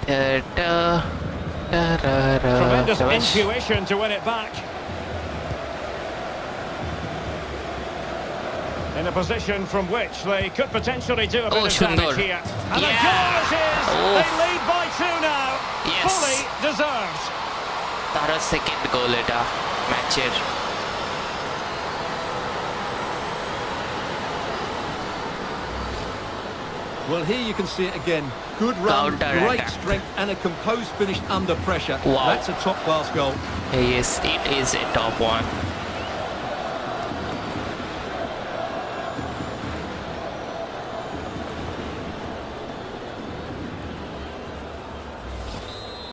Tremendous intuition to win it back. In a position from which they could potentially do a bit of damage here. And a goal it is! They lead by 2 now. Yes. Fully deserved. তার second goal এটা ম্যাচের। Well, here you can see it again. Good run, great strength, and a composed finish under pressure. Wow. That's a top-class goal. Yes, it is a top one.